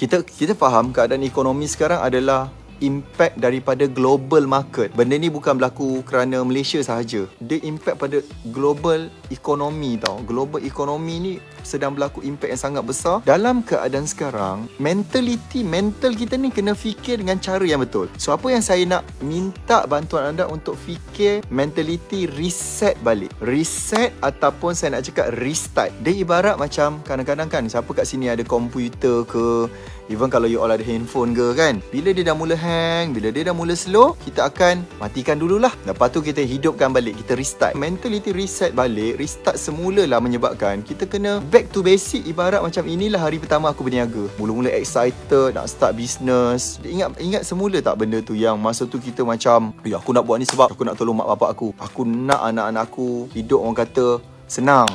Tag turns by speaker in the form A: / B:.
A: kita faham keadaan ekonomi sekarang adalah impact daripada global market. Benda ni bukan berlaku kerana Malaysia sahaja. Dia impact pada global ekonomi tau. Global ekonomi ni sedang berlaku impact yang sangat besar. Dalam keadaan sekarang, mental kita ni kena fikir dengan cara yang betul. So apa yang saya nak minta bantuan anda untuk fikir mentality reset balik. Reset ataupun saya nak cakap restart. Dia ibarat macam kadang-kadang kan, siapa kat sini ada komputer ke, even kalau you all ada handphone ke kan, bila dia dah mula hang, bila dia dah mula slow, kita akan matikan dululah. Lepas tu kita hidupkan balik, kita restart. Mentality reset balik, restart semula lah menyebabkan kita kena back to basic. Ibarat macam inilah hari pertama aku berniaga. Mula-mula excited nak start business. Ingat semula tak benda tu yang masa tu kita macam, aku nak buat ni sebab aku nak tolong mak bapak aku. Aku nak anak-anak aku hidup orang kata senang.